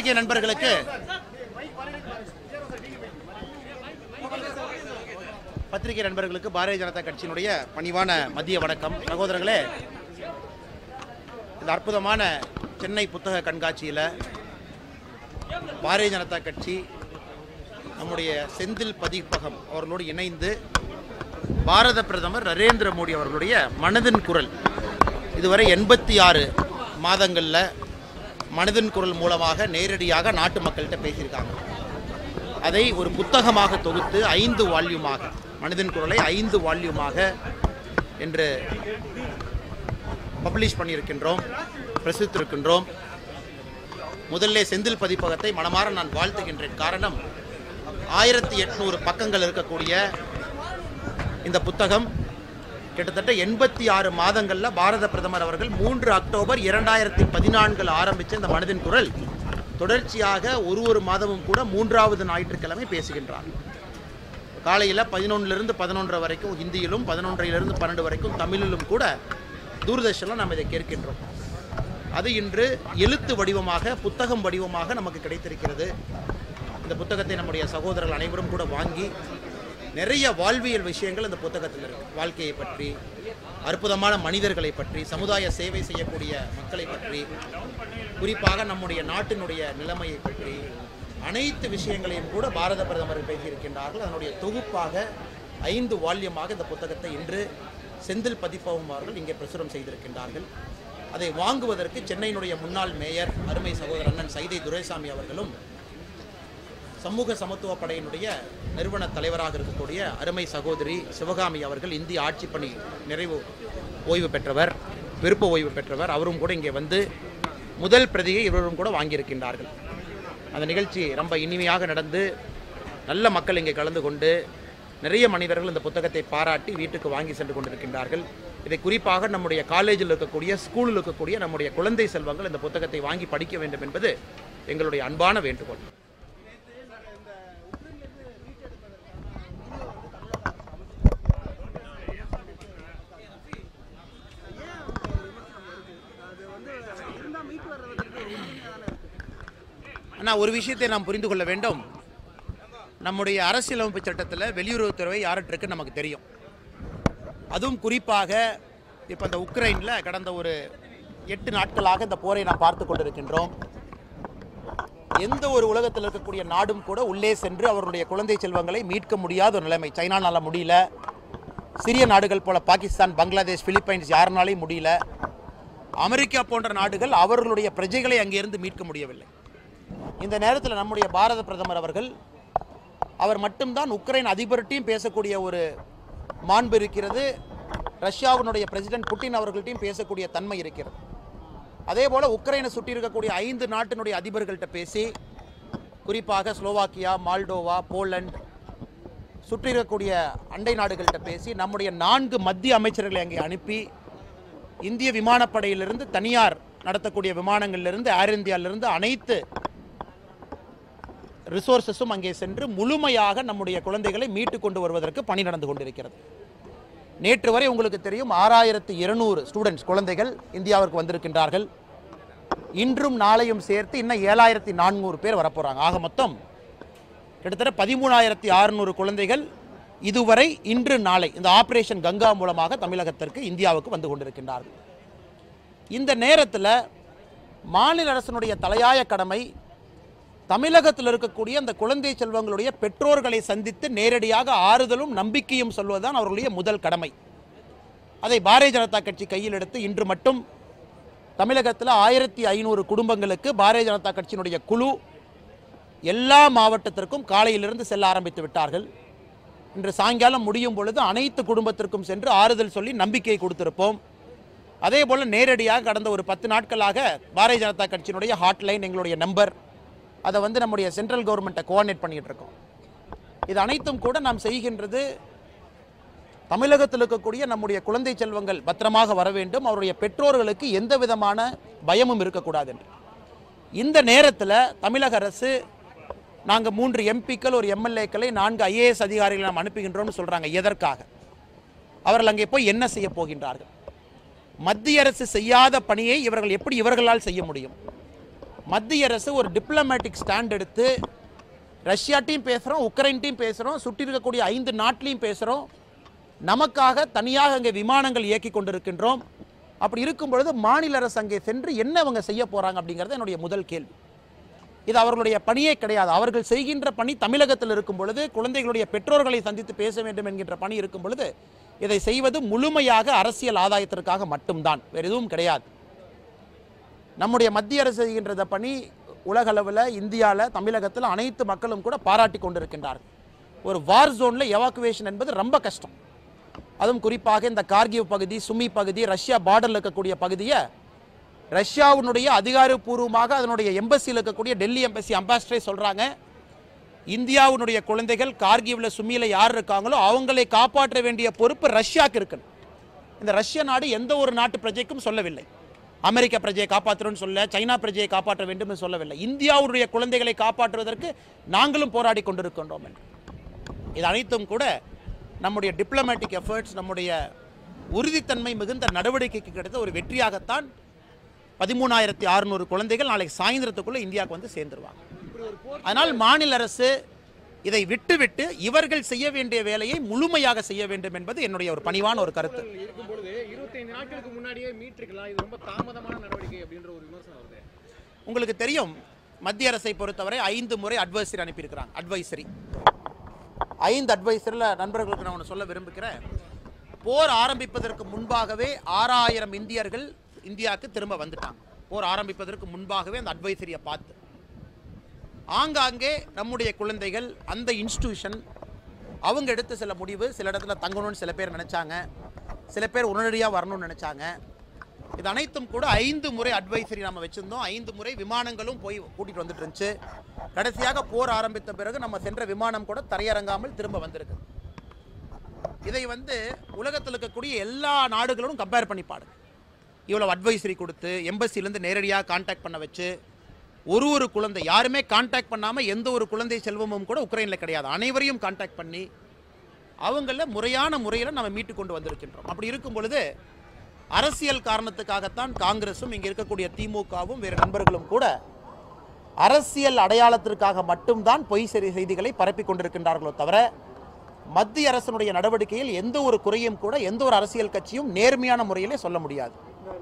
பத்திரிகை நண்பர்களுக்கு பாரதிய ஜனதா கட்சியினுடைய பணிவான மதிய வணக்கம். சகோதரர்களே, இந்த அற்புதமான சென்னை புத்தக கண்காட்சியில் பாரதிய ஜனதா கட்சி நம்முடைய செந்தில் பதிப்பகம் அவர்களோடு இணைந்து பாரத பிரதமர் நரேந்திர மோடி அவர்களுடைய மனதின் குரல் இதுவரை 86 மாதங்களில் மனதின் குரல் மூலமாக நேரடியாக நாட்டு மக்கள்கிட்ட பேசியிருக்காங்க. அதை ஒரு புத்தகமாக தொகுத்து 5 வால்யூமாக, மனதின் குரலை 5 வால்யூமாக என்று பப்ளிஷ் பண்ணியிருக்கின்றோம், பிரசுத்திருக்கின்றோம். முதல்ல செந்தில் பதிப்பகத்தை மனமாற நான் வாழ்த்துகின்றேன். காரணம், 1800 பக்கங்கள் இருக்கக்கூடிய இந்த புத்தகம் கிட்டத்தட்ட 86 மாதங்களில் பாரத பிரதமர் அவர்கள் 3 அக்டோபர் 2014 ஆரம்பித்த இந்த மனதின் குரல் தொடர்ச்சியாக ஒரு மாதமும் கூட 3வது ஞாயிற்றுக்கிழமை பேசுகின்றார். காலையில் 11லிருந்து 11 வரைக்கும் ஹிந்தியிலும், 11லிருந்து 12 வரைக்கும் தமிழிலும் கூட தூர்தர்ஷனில் நாம் இதை கேட்கின்றோம். அது இன்று எழுத்து வடிவமாக, புத்தகம் வடிவமாக நமக்கு கிடைத்திருக்கிறது. இந்த புத்தகத்தை நம்முடைய சகோதரர்கள் அனைவரும் கூட வாங்கி நிறைய வாழ்வியல் விஷயங்கள் இந்த புத்தகத்தில் இருக்குது. வாழ்க்கையை பற்றி, அற்புதமான மனிதர்களை பற்றி, சமுதாய சேவை செய்யக்கூடிய மக்களை பற்றி, குறிப்பாக நம்முடைய நாட்டினுடைய நிலைமையை பற்றி அனைத்து விஷயங்களையும் கூட பாரத பிரதமர் பேசியிருக்கின்றார்கள். அதனுடைய தொகுப்பாக 5 வால்யூமாக இந்த புத்தகத்தை இன்று செந்தில் பதிப்பகம் அவர்கள் இங்கே பிரசுரம் செய்திருக்கின்றார்கள். அதை வாங்குவதற்கு சென்னையினுடைய முன்னாள் மேயர் அருமை சகோதரர் அண்ணன் சைதை துரைசாமி அவர்களும், சமூக சமத்துவ படையினுடைய நிறுவன தலைவராக இருக்கக்கூடிய அருமை சகோதரி சிவகாமி அவர்கள், இந்திய ஆட்சி பணி நிறைவு ஓய்வு பெற்றவர், விருப்ப ஓய்வு பெற்றவர், அவரும் கூட இங்கே வந்து முதல் பிரதியை இவரும் கூட வாங்கியிருக்கின்றார்கள். அந்த நிகழ்ச்சி ரொம்ப இனிமையாக நடந்து நல்ல மக்கள் இங்கே கலந்து கொண்டு நிறைய மனிதர்கள் இந்த புத்தகத்தை பாராட்டி வீட்டுக்கு வாங்கி சென்று கொண்டிருக்கின்றார்கள். இதை குறிப்பாக நம்முடைய காலேஜில் இருக்கக்கூடிய, ஸ்கூலில் இருக்கக்கூடிய நம்முடைய குழந்தை செல்வங்கள் இந்த புத்தகத்தை வாங்கி படிக்க வேண்டும் என்பது எங்களுடைய அன்பான வேண்டுகோள். ஆனால் ஒரு விஷயத்தை நாம் புரிந்து கொள்ள வேண்டும். நம்முடைய அரசியலமைப்பு சட்டத்தில் வெளியுறவுத்துறை யார்கிட்ட நமக்கு தெரியும். அதுவும் குறிப்பாக இப்போ இந்த உக்ரைனில் கடந்த ஒரு 8 நாட்களாக இந்த போரை நாம் பார்த்து கொண்டிருக்கின்றோம். எந்த ஒரு உலகத்தில் இருக்கக்கூடிய நாடும் கூட உள்ளே சென்று அவருடைய குழந்தை செல்வங்களை மீட்க முடியாத ஒரு நிலைமை. சைனானால முடியல, சிறிய நாடுகள் போல பாகிஸ்தான், பங்களாதேஷ், பிலிப்பைன்ஸ் யாருனாலையும் முடியல. அமெரிக்கா போன்ற நாடுகள் அவர்களுடைய பிரஜைகளை அங்கிருந்து மீட்க முடியவில்லை. இந்த நேரத்தில் நம்முடைய பாரத பிரதமர் அவர்கள், அவர் மட்டும்தான் உக்ரைன் அதிபர்கிட்டையும் பேசக்கூடிய ஒரு மாண்பு இருக்கிறது, ரஷ்யாவினுடைய பிரசிடென்ட் புட்டின் அவர்கள்ட்டையும் பேசக்கூடிய தன்மை இருக்கிறது. அதே போல் உக்ரைனை சுற்றி இருக்கக்கூடிய 5 நாட்டினுடைய அதிபர்கள்ட்ட பேசி, குறிப்பாக ஸ்லோவாக்கியா, மால்டோவா, போலண்ட் சுற்றி இருக்கக்கூடிய அண்டை நாடுகள்கிட்ட பேசி, நம்முடைய 4 மத்திய அமைச்சர்களை அங்கே அனுப்பி, இந்திய விமானப்படையிலிருந்து, தனியார் நடத்தக்கூடிய விமானங்களிலிருந்து, ஏர் இந்தியாவிலிருந்து அனைத்து ரிசோர்ஸஸும் அங்கே சென்று முழுமையாக நம்முடைய குழந்தைகளை மீட்டு கொண்டு வருவதற்கு பணி நடந்து கொண்டிருக்கிறது. நேற்று வரை உங்களுக்கு தெரியும் 6200 ஸ்டூடெண்ட்ஸ், குழந்தைகள் இந்தியாவிற்கு வந்திருக்கின்றார்கள். இன்றும் நாளையும் சேர்த்து இன்னும் 7400 பேர் வரப்போகிறாங்க. ஆக மொத்தம் கிட்டத்தட்ட 13600 குழந்ைகள் இதுவரை இன்று நாளை இந்த ஆபரேஷன் கங்கா மூலமாக தமிழகத்திற்கு, இந்தியாவுக்கு வந்து கொண்டிருக்கின்றார்கள். இந்த நேரத்தில் மாநில அரசினுடைய தலையாய கடமை தமிழகத்தில் இருக்கக்கூடிய அந்த குழந்தை செல்வங்களுடைய பெற்றோர்களை சந்தித்து நேரடியாக ஆறுதலும் நம்பிக்கையும் சொல்வதுதான் அவர்களுடைய முதல் கடமை. அதை பாரதிய ஜனதா கட்சி கையில் எடுத்து இன்று மட்டும் தமிழகத்தில் 1500 குடும்பங்களுக்கு பாரதிய ஜனதா கட்சியினுடைய குழு எல்லா மாவட்டத்திற்கும் காலையிலிருந்து செல்ல ஆரம்பித்து விட்டார்கள். இன்று சாயங்காலம் முடியும் பொழுது அனைத்து குடும்பத்திற்கும் சென்று ஆறுதல் சொல்லி நம்பிக்கையை கொடுத்திருப்போம். அதே போல் நேரடியாக கடந்த ஒரு 10 நாட்களாக பாரதிய ஜனதா கட்சியினுடைய ஹாட்லைன், எங்களுடைய நம்பர், அதை வந்து நம்முடைய சென்ட்ரல் கவர்மெண்ட்டை கோஆர்டினேட் பண்ணிகிட்டு இருக்கோம். இது அனைத்தும் கூட நாம் செய்கின்றது தமிழகத்தில் இருக்கக்கூடிய நம்முடைய குழந்தை செல்வங்கள் பத்திரமாக வர வேண்டும், அவருடைய பெற்றோர்களுக்கு எந்த விதமான பயமும் இருக்கக்கூடாது என்று. இந்த நேரத்தில் தமிழக அரசு நாங்கள் 3 எம்பிக்கள், ஒரு எம்எல்ஏக்களை, 4 ஐஏஎஸ் அதிகாரிகளை நாம் அனுப்புகின்றோம்னு சொல்கிறாங்க. எதற்காக? அவர்கள் அங்கே போய் என்ன செய்ய போகின்றார்கள்? மத்திய அரசு செய்யாத பணியை இவர்கள் எப்படி இவர்களால் செய்ய முடியும்? மத்திய அரசு ஒரு டிப்ளமேட்டிக் ஸ்டாண்ட் எடுத்து ரஷ்யாட்டையும் பேசுகிறோம், உக்ரைன்ட்டையும் பேசுகிறோம், சுற்றி இருக்கக்கூடிய 5 நாட்டிலையும் பேசுகிறோம், நமக்காக தனியாக அங்கே விமானங்கள் இயக்கி கொண்டிருக்கின்றோம். அப்படி இருக்கும் பொழுது மாநில அரசு அங்கே சென்று என்ன அவங்க செய்ய போகிறாங்க அப்படிங்கிறது என்னுடைய முதல் கேள்வி. இது அவர்களுடைய பணியே கிடையாது. அவர்கள் செய்கின்ற பணி தமிழகத்தில் இருக்கும் பொழுது குழந்தைகளுடைய பெற்றோர்களை சந்தித்து பேச வேண்டும் என்கின்ற பணி இருக்கும் பொழுது இதை செய்வது முழுமையாக அரசியல் ஆதாயத்திற்காக மட்டும்தான், வேறு எதுவும் கிடையாது. நம்முடைய மத்திய அரசு செய்கின்ற பணி உலகளவில், இந்தியாவில், தமிழகத்தில் அனைத்து மக்களும் கூட பாராட்டி கொண்டிருக்கின்றார்கள். ஒரு வார் ஜோனில் எவாக்குவேஷன் என்பது ரொம்ப கஷ்டம். அதுவும் குறிப்பாக இந்த கார்கிவ் பகுதி, சுமி பகுதி, ரஷ்யா பார்டரில் இருக்கக்கூடிய பகுதியை ரஷ்யாவுடைய அதிகாரப்பூர்வமாக அதனுடைய எம்பசியில் இருக்கக்கூடிய டெல்லி எம்பசி அம்பாசிடரே சொல்கிறாங்க, இந்தியாவுடைய குழந்தைகள் கார்கிவில், சுமியில் யார் இருக்காங்களோ அவங்களை காப்பாற்ற வேண்டிய பொறுப்பு ரஷ்யாவுக்கு இருக்குன்னு. இந்த ரஷ்ய நாடு எந்த ஒரு நாட்டு பிரஜைக்கும் சொல்லவில்லை, அமெரிக்க பிரஜையை காப்பாற்றணும்னு சொல்ல, சைனா பிரஜையை காப்பாற்ற வேண்டும் என்று சொல்லவில்லை. இந்தியாவுடைய குழந்தைகளை காப்பாற்றுவதற்கு நாங்களும் போராடி கொண்டிருக்கின்றோம் என்று. இது அனைத்தும் கூட நம்முடைய டிப்ளமேட்டிக் எஃபர்ட்ஸ், நம்முடைய உறுதித்தன்மை மிகுந்த நடவடிக்கைக்கு கிடைத்த ஒரு வெற்றியாகத்தான் 13,600 குழந்தைகள் நாளைக்கு சாயந்தரத்துக்குள்ள இந்தியாவுக்கு வந்து சேர்ந்துருவாங்க. அதனால் மாநில அரசு இதை விட்டுவிட்டு இவர்கள் செய்ய வேண்டிய வேலையை முழுமையாக செய்ய வேண்டும் என்பது என்னுடைய ஒரு பணிவான ஒரு கருத்து. 25 நாட்களுக்கு முன்னாடியே மீட்டிருக்கலாம், இது ரொம்ப தாமதமான நடவடிக்கை அப்படின்ற ஒரு விமர்சனம் வருது. உங்களுக்கு தெரியும், மத்திய அரசை பொறுத்தவரை 5 முறை அட்வைசரி அனுப்பியிருக்கிறாங்க. அட்வைசரி 5 அட்வைசரியில் நண்பர்களுக்கு நான் ஒன்று சொல்ல விரும்புகிறேன். போர் ஆரம்பிப்பதற்கு முன்பாகவே 6000 இந்தியர்கள் இந்தியாவுக்கு திரும்ப வந்துட்டாங்க. போர் ஆரம்பிப்பதற்கு முன்பாகவே அந்த அட்வைசரியை பார்த்து ஆங்காங்கே நம்முடைய குழந்தைகள், அந்த இன்ஸ்டிடியூஷன் அவங்க எடுத்த சில முடிவு, சில இடத்துல தங்கணும்னு சில பேர் நினச்சாங்க, சில பேர் உடனடியாக வரணும்னு நினச்சாங்க. இது அனைத்தும் கூட 5 முறை அட்வைசரி நம்ம வச்சுருந்தோம். 5 முறை விமானங்களும் போய் கூட்டிகிட்டு வந்துட்டு இருந்துச்சு. கடைசியாக போர் ஆரம்பித்த பிறகு நம்ம சென்ற விமானம் கூட தரையிறங்காமல் திரும்ப வந்திருக்கு. இதை உலகத்தில் இருக்கக்கூடிய எல்லா நாடுகளோடும் கம்பேர் பண்ணி பாருங்க. இவ்வளோ அட்வைசரி கொடுத்து எம்பசிலேருந்து நேரடியாக கான்டாக்ட் பண்ண வச்சு ஒரு குழந்தை யாருமே கான்டாக்ட் பண்ணாமல் எந்த ஒரு குழந்தை செல்வமும் கூட உக்ரைனில் கிடையாது. அனைவரையும் கான்டாக்ட் பண்ணி அவங்கள முறையான முறையில் நம்ம மீட்டு கொண்டு வந்திருக்கின்றோம். அப்படி இருக்கும் பொழுது அரசியல் காரணத்துக்காகத்தான் காங்கிரஸும் இங்கே இருக்கக்கூடிய திமுகவும் வேறு நண்பர்களும் கூட அரசியல் அடையாளத்திற்காக மட்டும்தான் பொய் செய்திகளை பரப்பி கொண்டிருக்கின்றார்களோ தவிர மத்திய அரசினுடைய நடவடிக்கையில் எந்த ஒரு குறையும் கூட எந்த ஒரு அரசியல் கட்சியும் நேர்மையான முறையிலே சொல்ல முடியாது.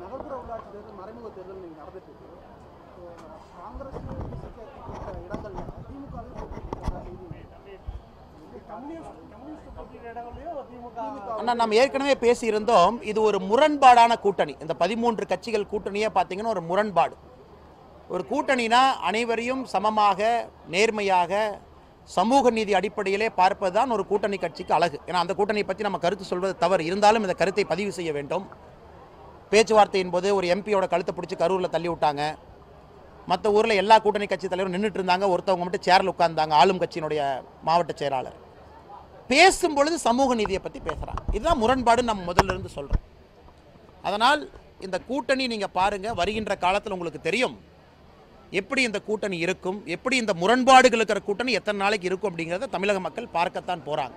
நாம் ஏற்கனவே பேசியிருந்தோம், இது ஒரு முரண்பாடான கூட்டணி. இந்த 13 கட்சிகள் கூட்டணியே பார்த்தீங்கன்னா ஒரு முரண்பாடு. ஒரு கூட்டணினா அனைவரையும் சமமாக, நேர்மையாக, சமூக நீதி அடிப்படையிலே பார்ப்பதுதான் ஒரு கூட்டணி கட்சிக்கு அழகு. ஏன்னா அந்த கூட்டணியை பற்றி நம்ம கருத்து சொல்வது தவறு, இருந்தாலும் இந்த கருத்தை பதிவு செய்ய வேண்டும். பேச்சுவார்த்தையின் போது ஒரு எம்பியோட கழுத்தை பிடிச்சி கரூரில் தள்ளி விட்டாங்க. மற்ற ஊரில் எல்லா கூட்டணி கட்சி தலைவரும் நின்றுட்டு இருந்தாங்க, ஒருத்தவங்க மட்டும் சேரில் உட்கார்ந்தாங்க, ஆளும் கட்சியினுடைய மாவட்ட செயலாளர். பேசும்பொழுது சமூக நீதியை பற்றி பேசுகிறாங்க. இதுதான் முரண்பாடு நம்ம முதல்ல இருந்து சொல்கிறோம். அதனால் இந்த கூட்டணி நீங்கள் பாருங்கள், வருகின்ற காலத்தில் உங்களுக்கு தெரியும் எப்படி இந்த கூட்டணி இருக்கும், எப்படி இந்த முரண்பாடுகள் இருக்கிற கூட்டணி எத்தனை நாளைக்கு இருக்கும் அப்படிங்கிறத தமிழக மக்கள் பார்க்கத்தான் போகிறாங்க.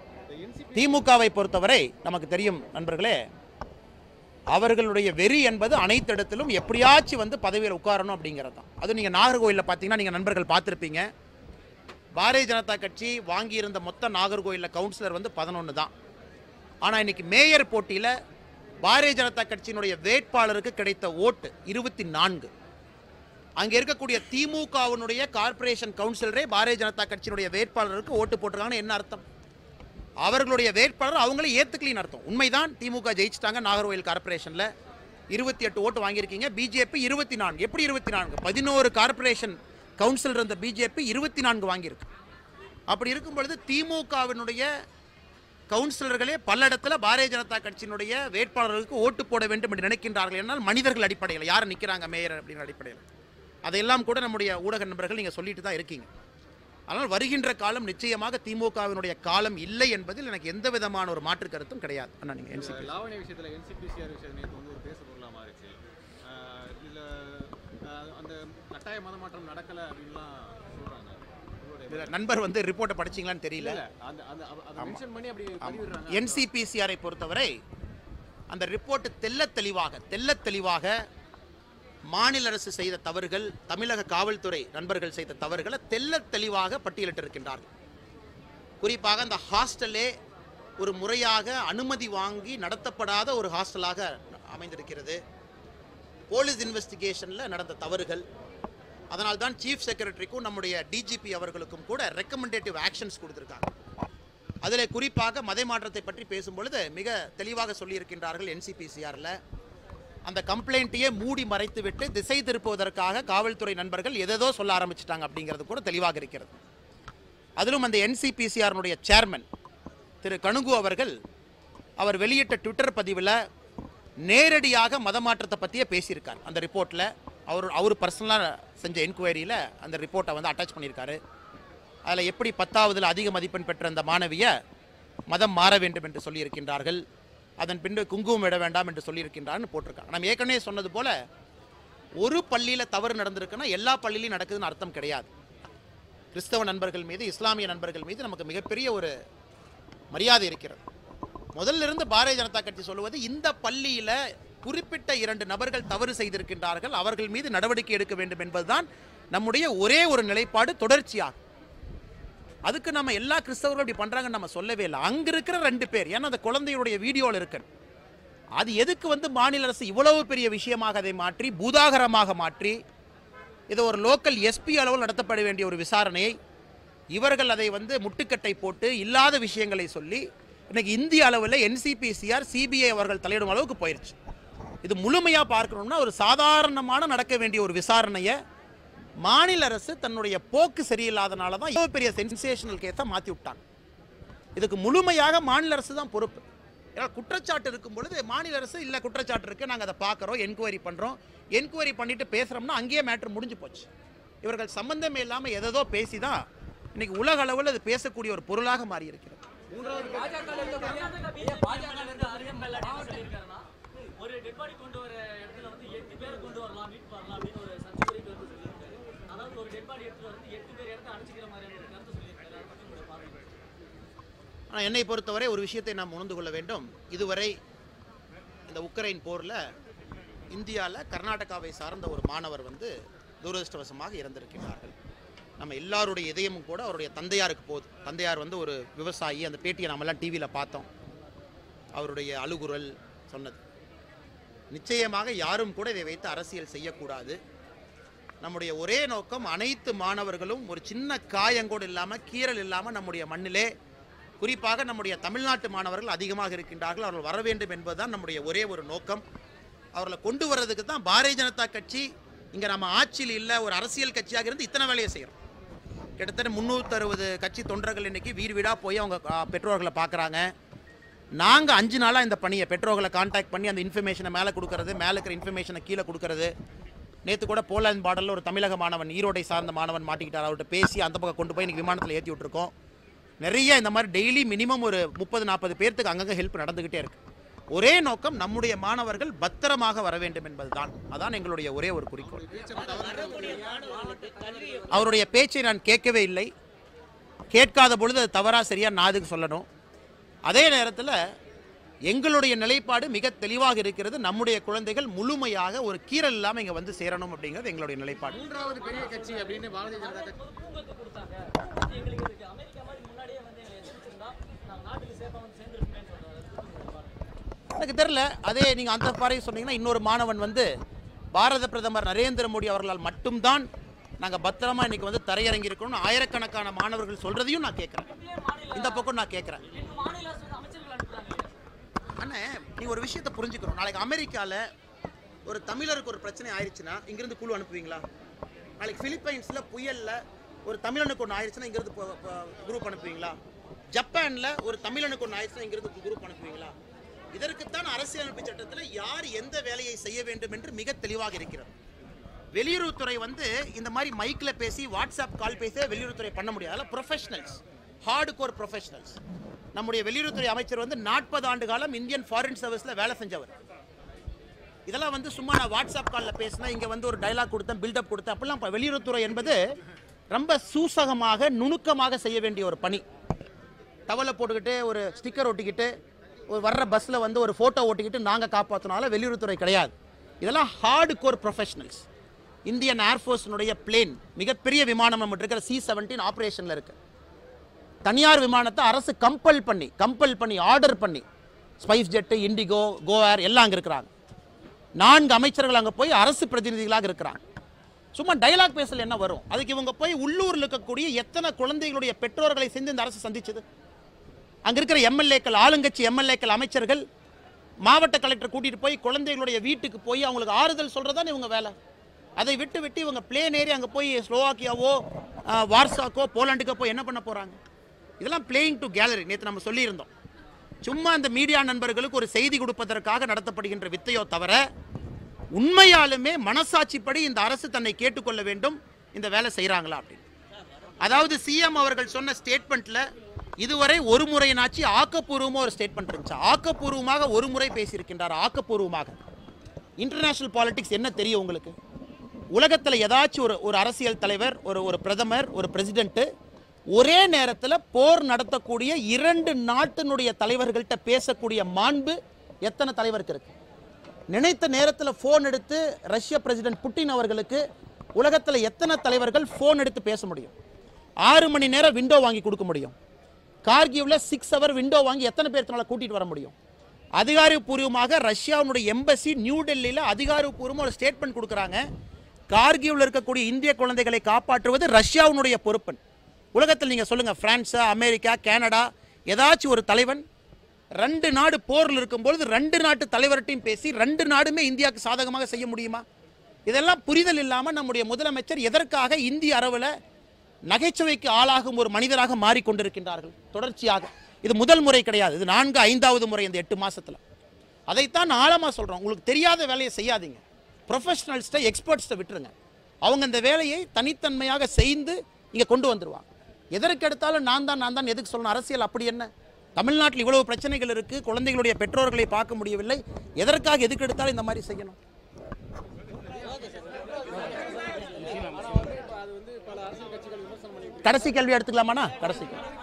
திமுகவை பொறுத்தவரை நமக்கு தெரியும் நண்பர்களே, அவர்களுடைய வெறி என்பது அனைத்து இடத்திலும் எப்படியாச்சும் பதவியில் உட்காரணும் அப்படிங்கிறது தான். அது நீங்கள் நாகர்கோயிலில் பார்த்தீங்கன்னா நீங்கள் நண்பர்கள் பார்த்துருப்பீங்க, பாரதிய ஜனதா கட்சி வாங்கியிருந்த மொத்த நாகர்கோயிலில் கவுன்சிலர் 11 தான். ஆனால் இன்னைக்கு மேயர் போட்டியில் பாரதிய ஜனதா கட்சியினுடைய வேட்பாளருக்கு கிடைத்த ஓட்டு 24. அங்கே இருக்கக்கூடிய திமுகவினுடைய கார்பரேஷன் கவுன்சிலரே பாரதிய ஜனதா கட்சியினுடைய வேட்பாளருக்கு ஓட்டு போட்டிருக்காங்கன்னு என்ன அர்த்தம்? அவர்களுடைய வேட்பாளர் அவங்களே ஏற்றுக்கலின்னு அர்த்தம். உண்மைதான், திமுக ஜெயிச்சிட்டாங்க நாகர்கோயில் கார்பரேஷனில் 28 ஓட்டு வாங்கியிருக்கீங்க, பிஜேபி 24. எப்படி 24? 11 கார்பரேஷன் கவுன்சில் இருந்த பிஜேபி 24 வாங்கியிருக்கு. அப்படி இருக்கும் பொழுது திமுகவினுடைய கவுன்சிலர்களே பல இடத்துல பாரதிய ஜனதா கட்சியினுடைய வேட்பாளர்களுக்கு ஓட்டு போட வேண்டும் என்று நினைக்கின்றார்கள். என்னால் மனிதர்கள் அடிப்படையில் யார் நிற்கிறாங்க மேயர் அப்படிங்கிற அடிப்படையில் அதையெல்லாம் கூட நம்முடைய ஊடக நண்பர்கள் நீங்கள் சொல்லிட்டு தான் இருக்கீங்க. ஆனால் வருகின்ற காலம் நிச்சயமாக திமுகவினுடைய காலம் இல்லை என்பதில் எனக்கு எந்த விதமான ஒரு மாற்று கருத்தும் கிடையாது. அண்ணா நீங்கள் என்சிபி லாவணி விஷயத்தில் என்சிபிசிஆர் விஷயம் ஒரு பேச பொருளாக மாறிச்சு. இதில் அந்த கட்டாய மதமாற்றம் நடக்கலை அப்படின்லாம் சொல்கிறாங்க. நண்பர் ரிப்போர்ட்டை படிச்சிங்களான்னு தெரியல. என்சிபிசிஆரை பொறுத்தவரை அந்த ரிப்போர்ட் தெல்ல தெளிவாக மாநில அரசு செய்த தவறுகள், தமிழக காவல்துறை நண்பர்கள் செய்த தவறுகளை தெள்ளத் தெளிவாக பட்டியலிட்டிருக்கின்றார்கள். குறிப்பாக அந்த ஹாஸ்டலே ஒரு முறையாக அனுமதி வாங்கி நடத்தப்படாத ஒரு ஹாஸ்டலாக அமைந்திருக்கிறது. போலீஸ் இன்வெஸ்டிகேஷனில் நடந்த தவறுகள், அதனால்தான் சீஃப் செக்ரட்டரிக்கும் நம்முடைய டிஜிபி அவர்களுக்கும் கூட ரெக்கமெண்டேட்டிவ் ஆக்ஷன்ஸ் கொடுத்துருக்காங்க. அதில் குறிப்பாக மத மாற்றத்தை பற்றி பேசும்பொழுது மிக தெளிவாக சொல்லியிருக்கின்றார்கள். NCPCRல அந்த கம்ப்ளைண்ட்டையே மூடி மறைத்து விட்டு திசை திருப்புவதற்காக காவல்துறை நண்பர்கள் எதோ சொல்ல ஆரம்பிச்சிட்டாங்க அப்படிங்கிறது கூட தெளிவாக இருக்கிறது. அதிலும் அந்த NCPCRனுடைய சேர்மன் திரு கணுகு அவர்கள் அவர் வெளியிட்ட ட்விட்டர் பதிவில் நேரடியாக மத மாற்றத்தை பற்றியே பேசியிருக்கார். அந்த ரிப்போர்ட்டில் அவர் பர்சனலாக செஞ்ச என்கொயரியில் அந்த ரிப்போர்ட்டை வந்து அட்டாச் பண்ணியிருக்காரு. அதில் எப்படி 10ஆவதில் அதிக மதிப்பெண் பெற்ற அந்த மாணவியை மதம் மாற வேண்டும் என்று சொல்லியிருக்கின்றார்கள், அதன் பின்பு குங்குமம் விட வேண்டாம் என்று சொல்லியிருக்கின்றார்னு போட்டிருக்காங்க. நம்ம ஏற்கனவே சொன்னது போல் ஒரு பள்ளியில் தவறு நடந்திருக்குன்னா எல்லா பள்ளியிலையும் நடக்குதுன்னு அர்த்தம் கிடையாது. கிறிஸ்தவ நண்பர்கள் மீது, இஸ்லாமிய நண்பர்கள் மீது நமக்கு மிகப்பெரிய ஒரு மரியாதை இருக்கிறது. முதல்ல இருந்து பாரதிய ஜனதா கட்சி சொல்லுவது, இந்த பள்ளியில் குறிப்பிட்ட 2 நபர்கள் தவறு செய்திருக்கின்றார்கள், அவர்கள் மீது நடவடிக்கை எடுக்க வேண்டும் என்பதுதான் நம்முடைய ஒரே ஒரு நிலைப்பாடு தொடர்ச்சியாகும். அதுக்கு நம்ம எல்லா கிறிஸ்தவர்களும் இப்படி பண்றாங்கன்னு நம்ம சொல்லவே இல்லை. அங்க இருக்கிற 2 பேர், ஏன்னா அந்த குழந்தையுடைய வீடியோவில் இருக்கு, அது எதுக்கு வந்து மாநில அரசு இவ்வளவு பெரிய விஷயமாக அதை மாற்றி பூதாகரமாக மாற்றி இது ஒரு லோக்கல் எஸ்பி அளவில் நடத்தப்பட வேண்டிய ஒரு விசாரணையை இவர்கள் அதை வந்து முட்டுக்கட்டை போட்டு இல்லாத விஷயங்களை சொல்லி இன்னைக்கு இந்திய அளவில் NCPCR CBI அவர்கள் தலையிடும் அளவுக்கு போயிடுச்சு. இது முழுமையாக பார்க்கணும்னா ஒரு சாதாரணமான நடக்க வேண்டிய ஒரு விசாரணையை மாநில அரசு தன்னுடைய போக்கு சரியில்லாதனால தான் இவ்வளவு பெரிய சென்சேஷனல் கேஸை மாற்றி விட்டாங்க. இதுக்கு முழுமையாக மாநில அரசு தான் பொறுப்பு. ஏன்னா குற்றச்சாட்டு இருக்கும் பொழுது மாநில அரசு இல்லை குற்றச்சாட்டு இருக்குது, நாங்கள் அதை பார்க்குறோம், என்கொயரி பண்ணுறோம், என்கொயரி பண்ணிட்டு பேசுகிறோம்னா அங்கேயே மேட்ரு முடிஞ்சு போச்சு. இவர்கள் சம்பந்தமே இல்லாமல் எதோ பேசி தான் இன்னைக்கு உலக அளவில் அது பேசக்கூடிய ஒரு பொருளாக மாறி இருக்கிறது. ஆனால் என்னை பொறுத்தவரை ஒரு விஷயத்தை நாம் உணர்ந்து கொள்ள வேண்டும். இதுவரை இந்த உக்ரைன் போரில் இந்தியாவில் கர்நாடகாவை சார்ந்த ஒரு மாணவர் வந்து துரதிருஷ்டவசமாக இறந்திருக்கிறார்கள். நம்ம எல்லாருடைய இதயமும் கூட அவருடைய தந்தையாருக்கு போகுது. தந்தையார் வந்து ஒரு விவசாயி. அந்த பேட்டியை நம்மெல்லாம் டிவியில் பார்த்தோம். அவருடைய அழுகுரல் சொன்னது. நிச்சயமாக யாரும் கூட இதை வைத்து அரசியல் செய்யக்கூடாது. நம்முடைய ஒரே நோக்கம் அனைத்து மாணவர்களும் ஒரு சின்ன காயங்கோடு இல்லாமல், கீறல் இல்லாமல் நம்முடைய மண்ணிலே, குறிப்பாக நம்முடைய தமிழ்நாட்டு மாணவர்கள் அதிகமாக இருக்கின்றார்கள், அவர்கள் வர வேண்டும் என்பதுதான் நம்முடைய ஒரே ஒரு நோக்கம். அவர்களை கொண்டு வர்றதுக்கு தான் பாரதிய ஜனதா கட்சி இங்கே நம்ம ஆட்சியில் இல்லை, ஒரு அரசியல் கட்சியாக இருந்து இத்தனை வேலையை செய்கிறோம். கிட்டத்தட்ட 360 கட்சி தொண்டர்கள் இன்றைக்கி வீடு வீடாக போய் அவங்க பெற்றோர்களை பார்க்குறாங்க. நாங்கள் 5 நாளாக இந்த பணியை பெற்றோர்களை கான்டாக்ட் பண்ணி அந்த இன்ஃபர்மேஷனை மேலே கொடுக்கறது, மேலே இருக்கிற இன்ஃபர்மேஷனை கீழே கொடுக்கறது. நேற்று கூட போலாந்து பார்டரில் ஒரு தமிழக மாணவன், ஈரோடை சார்ந்த மாணவன் மாட்டிக்கிட்டார். அவர்கிட்ட பேசி அந்த பக்கம் கொண்டு போய் இன்றைக்கி விமானத்தில் ஏற்றி விட்டுருக்கோம். நிறைய இந்த மாதிரி டெய்லி மினிமம் ஒரு 30-40 பேர்த்துக்கு அங்கங்கே ஹெல்ப் நடந்துக்கிட்டே இருக்குது. ஒரே நோக்கம் நம்முடைய மாணவர்கள் பத்திரமாக வர வேண்டும் என்பதுதான். அதான் எங்களுடைய ஒரே ஒரு குறிக்கோள். அவருடைய பேச்சை நான் கேட்கவே இல்லை. கேட்காத பொழுது அது தவறா சரியா நான் அதுக்கு சொல்லணும். அதே நேரத்தில் எங்களுடைய நிலைப்பாடு மிக தெளிவாக இருக்கிறது. நம்முடைய குழந்தைகள் முழுமையாக ஒரு கீறல் இல்லாமல் இங்கே வந்து சேரணும் அப்படிங்கிறது எங்களுடைய நிலைப்பாடு. 3வது பெரிய கட்சி அப்படின்னு பாரதிய ஜனதா கட்சி எனக்கு தெரியல. அதே நீங்கள் அந்த பாறையை சொன்னீங்கன்னா இன்னொரு மாணவன் வந்து பாரத பிரதமர் நரேந்திர மோடி அவர்களால் மட்டும்தான் நாங்கள் பத்திரமா இன்னைக்கு வந்து தரையிறங்கி இருக்கணும்னு ஆயிரக்கணக்கான மாணவர்கள் சொல்றதையும் நான் கேட்குறேன். இந்த பக்கம் நான் கேட்குறேன். அண்ணே, நீ ஒரு விஷயத்தை புரிஞ்சுக்கணும். நாளைக்கு அமெரிக்காவில் ஒரு தமிழருக்கு ஒரு பிரச்சனை ஆயிடுச்சுன்னா இங்கிருந்து குழு அனுப்புவீங்களா? நாளைக்கு பிலிப்பைன்ஸில் புயலில் ஒரு தமிழனுக்கு ஒன்று ஆயிடுச்சுன்னா இங்கிருந்து குரூப் அனுப்புவீங்களா? ஜப்பானில் ஒரு தமிழனுக்கு ஒன்று ஆயிடுச்சுன்னா இங்கிருந்து குரூப் அனுப்புவீங்களா? இதற்குத்தான் அரசியலமைப்பு சட்டத்தில் யார் எந்த வேலையை செய்ய வேண்டும் என்று மிக தெளிவாக இருக்கிறது. வெளியுறவுத்துறை வந்து இந்த மாதிரி மைக்கில் பேசி வாட்ஸ்அப் கால் பேச வெளியுறவுத்துறை பண்ண முடியாது. அதில் ப்ரொஃபஷனல்ஸ், ஹார்டு கோர் ப்ரொஃபஷனல்ஸ். நம்முடைய வெளியுறவுத்துறை அமைச்சர் வந்து 40 ஆண்டு காலம் இந்தியன் ஃபாரின் சர்வீஸில் வேலை செஞ்சவர். இதெல்லாம் வந்து சும்மா நான் வாட்ஸ்அப் காலில் பேசினா இங்கே வந்து ஒரு டைலாக் கொடுத்தேன், பில்டப் கொடுத்தேன் அப்படிலாம். வெளியுறவுத்துறை என்பது ரொம்ப சூசகமாக நுணுக்கமாக செய்ய வேண்டிய ஒரு பணி. டவலை போட்டுக்கிட்டு ஒரு ஸ்டிக்கர் ஒட்டிக்கிட்டு ஒரு வர்ற பஸ்ஸில் வந்து ஒரு ஃபோட்டோ ஓட்டிக்கிட்டு நாங்கள் காப்பாற்றினாலும் வெளியுறவுத்துறை கிடையாது. இதெல்லாம் ஹார்டு கோர் ப்ரொஃபஷனல்ஸ். இந்தியன் ஏர்ஃபோர்ஸினுடைய பிளேன், மிகப்பெரிய விமானம் நம்ம இருக்கிற C-17 ஆப்ரேஷனில் இருக்கு. தனியார் விமானத்தை அரசு கம்பல் பண்ணி ஆர்டர் பண்ணி SpiceJet, IndiGo, Go Air எல்லாம் அங்கே இருக்கிறாங்க. 4 அமைச்சர்கள் அங்கே போய் அரசு பிரதிநிதிகளாக இருக்கிறாங்க. சும்மா டைலாக் பேசல என்ன வரும்? அதுக்கு இவங்க போய் உள்ளூரில் இருக்கக்கூடிய எத்தனை குழந்தைகளுடைய பெற்றோர்களை சேர்ந்து இந்த அரசு சந்திச்சது? அங்கே இருக்கிற எம்எல்ஏக்கள், ஆளுங்கட்சி எம்எல்ஏக்கள், அமைச்சர்கள், மாவட்ட கலெக்டர் கூட்டிகிட்டு போய் குழந்தைகளுடைய வீட்டுக்கு போய் அவங்களுக்கு ஆறுதல் சொல்கிறதானே இவங்க வேலை. அதை விட்டு இவங்க பிளேன் ஏறி அங்கே போய் ஸ்லோவாக்கியாவோ, வார்சாக்கோ, போலாண்டுக்கோ போய் என்ன பண்ண போகிறாங்க? இதெல்லாம் பிளேயிங் டு கேலரி. நேற்று நம்ம சொல்லியிருந்தோம். சும்மா அந்த மீடியா நண்பர்களுக்கு ஒரு செய்தி கொடுப்பதற்காக நடத்தப்படுகின்ற வித்தையோ தவிர உண்மையாலுமே மனசாட்சிப்படி இந்த அரசு தன்னை கேட்டுக்கொள்ள வேண்டும், இந்த வேலை செய்கிறாங்களா அப்படின்னு. அதாவது சிஎம் அவர்கள் சொன்ன ஸ்டேட்மெண்ட்டில் இதுவரை ஒரு முறையினாச்சு ஆக்கப்பூர்வமாக ஒரு ஸ்டேட்மெண்ட் இருந்துச்சு. ஆக்கப்பூர்வமாக ஒரு முறை பேசியிருக்கின்றார். ஆக்கப்பூர்வமாக. இன்டர்நேஷனல் பாலிடிக்ஸ் என்ன தெரியும் உங்களுக்கு? உலகத்தில் ஏதாச்சும் ஒரு அரசியல் தலைவர், ஒரு பிரதமர், ஒரு பிரசிடென்ட்டு ஒரே நேரத்தில் போர் நடத்தக்கூடிய 2 நாட்டினுடைய தலைவர்கள்ட்ட பேசக்கூடிய மாண்பு எத்தனை தலைவருக்கு இருக்கு? நினைத்த நேரத்தில் ஃபோன் எடுத்து ரஷ்ய பிரசிடென்ட் புட்டின் அவர்களுக்கு உலகத்தில் எத்தனை தலைவர்கள் ஃபோன் எடுத்து பேச முடியும்? 6 மணி நேரம் விண்டோ வாங்கி கொடுக்க முடியும். கார்கிவ்ல 6 ஹவர் விண்டோ வாங்கி எத்தனை பேர்த்தனால கூட்டிட்டு வர முடியும்? அதிகாரப்பூர்வமாக ரஷ்யாவுடைய எம்பசி நியூ டெல்லியில் அதிகாரப்பூர்வமாக ஒரு ஸ்டேட்மெண்ட் கொடுக்குறாங்க. கார்கிவ்ல இருக்கக்கூடிய இந்திய குழந்தைகளை காப்பாற்றுவது ரஷ்யாவுடைய பொறுப்பு. உலகத்தில் நீங்கள் சொல்லுங்கள், பிரான்ஸா, அமெரிக்கா, கனடா, ஏதாச்சும் ஒரு தலைவன் 2 நாடு போரில் இருக்கும்பொழுது 2 நாட்டு தலைவர்கிட்டையும் பேசி 2 நாடுமே இந்தியாவுக்கு சாதகமாக செய்ய முடியுமா? இதெல்லாம் புரிதல் இல்லாமல் நம்முடைய முதலமைச்சர் எதற்காக இந்திய அரவில் நகைச்சுவைக்கு ஆளாகும் ஒரு மனிதராக மாறிக்கொண்டிருக்கின்றார்கள் தொடர்ச்சியாக. இது முதல் முறை கிடையாது, இது 4, 5வது முறை இந்த 8 மாசத்தில். அதைத்தான் ஆழமாக சொல்கிறோம். உங்களுக்கு தெரியாத வேலையை செய்யாதீங்க. ப்ரொஃபஷனல்ஸ்ட்டை, எக்ஸ்பர்ட்ஸ்ட்டை விட்டுருங்க. அவங்க இந்த வேலையை தனித்தன்மையாக செய்து இங்கே கொண்டு வந்துடுவாங்க. எதற்கு எடுத்தாலும் நான் தான் எதுக்கு சொல்லணும்? அரசியல் அப்படி என்ன? தமிழ்நாட்டில் இவ்வளவு பிரச்சனைகள் இருக்குது, குழந்தைகளுடைய பெற்றோர்களை பார்க்க முடியவில்லை, எதற்காக எதுக்கு எடுத்தாலும் இந்த மாதிரி செய்யணும்? கடைசி கேள்வி எடுத்துக்கலாமாண்ணா? கடைசி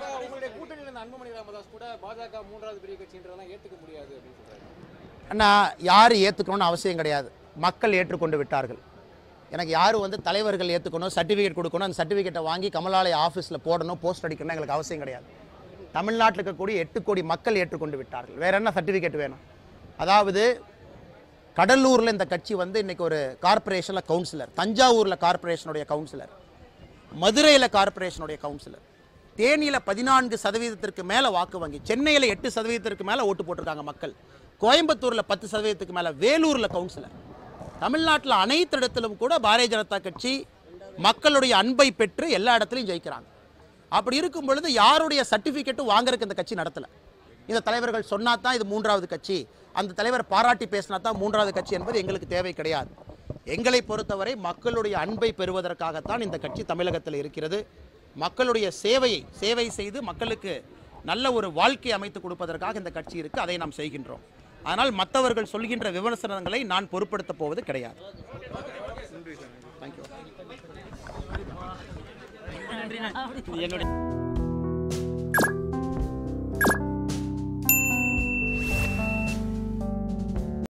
அண்ணா, யார் ஏற்றுக்கணும்னு அவசியம் கிடையாது. மக்கள் ஏற்றுக்கொண்டு விட்டார்கள். எனக்கு யாரும் தலைவர்கள் ஏற்றுக்கணும், சர்டிஃபிகேட் கொடுக்கணும், அந்த சர்டிஃபிகேட்டை வாங்கி கமலாலய ஆஃபீஸில் போடணும், போஸ்ட் அடிக்கணும் எங்களுக்கு அவசியம் கிடையாது. தமிழ்நாட்டில் இருக்கக்கூடிய 8 கோடி மக்கள் ஏற்றுக்கொண்டு விட்டார்கள். வேற என்ன சர்டிஃபிகேட் வேணும்? அதாவது கடலூரில் இந்த கட்சி இன்னைக்கு ஒரு கார்பரேஷனில் கவுன்சிலர், தஞ்சாவூரில் கார்பரேஷனுடைய கவுன்சிலர், மதுரையில் கார்பரேஷனுடைய கவுன்சிலர், தேனியில் 14% மேலே வாக்கு வங்கி, சென்னையில் 8% மேலே ஓட்டு போட்டிருக்காங்க மக்கள், கோயம்புத்தூரில் 10% மேலே, வேலூரில் கவுன்சிலர். தமிழ்நாட்டில் அனைத்து இடத்திலும் கூட பாரதிய ஜனதா கட்சி மக்களுடைய அன்பை பெற்று எல்லா இடத்துலையும் ஜெயிக்கிறாங்க. அப்படி இருக்கும் பொழுது யாருடைய சர்டிஃபிகேட்டும் வாங்குறதுக்கு இந்த கட்சி நடத்தலை. இந்த தலைவர்கள் சொன்னா தான் இது 3வது கட்சி, அந்த தலைவர் பாராட்டி பேசினா தான் 3வது கட்சி என்பது எங்களுக்கு தேவை கிடையாது. எங்களை பொறுத்தவரை மக்களுடைய அன்பை பெறுவதற்காகத்தான் இந்த கட்சி தமிழகத்தில் இருக்கிறது. மக்களுடைய சேவை செய்து மக்களுக்கு நல்ல ஒரு வாழ்க்கை அமைத்து கொடுப்பதற்காக இந்த கட்சி இருக்குது. அதை நாம் செய்கின்றோம். ஆனால் மற்றவர்கள் சொல்கின்ற விமர்சனங்களை நான் பொருட்படுத்த போவது கிடையாது. தேங்க்யூ.